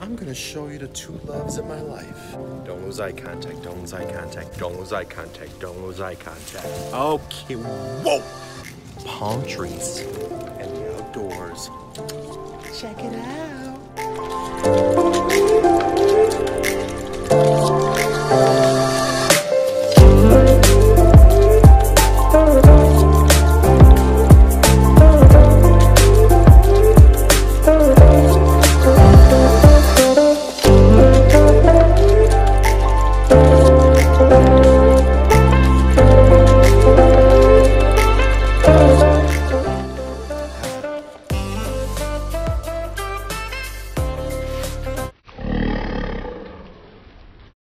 I'm gonna show you the two loves of my life. Don't lose eye contact, don't lose eye contact, don't lose eye contact, don't lose eye contact. Okay, whoa! Palm trees and the outdoors. Check it out.